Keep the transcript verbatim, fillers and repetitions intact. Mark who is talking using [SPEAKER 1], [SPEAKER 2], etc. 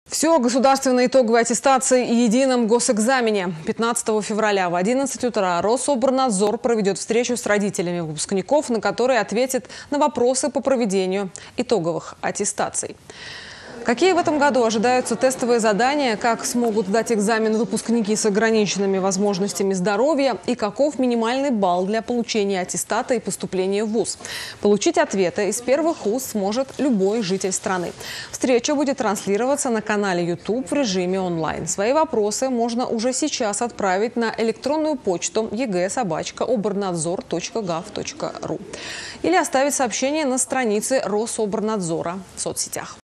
[SPEAKER 1] Все государственной итоговой аттестации и едином госэкзамене. пятнадцатого февраля в одиннадцать утра Рособорнадзор проведет встречу с родителями выпускников, на которой ответит на вопросы по проведению итоговых аттестаций. Какие в этом году ожидаются тестовые задания, как смогут сдать экзамен выпускники с ограниченными возможностями здоровья и каков минимальный балл для получения аттестата и поступления в вуз. Получить ответы из первых уст сможет любой житель страны. Встреча будет транслироваться на канале YouTube в режиме онлайн. Свои вопросы можно уже сейчас отправить на электронную почту е гэ собака оборнадзор точка гав точка ру или оставить сообщение на странице Рособорнадзора в соцсетях.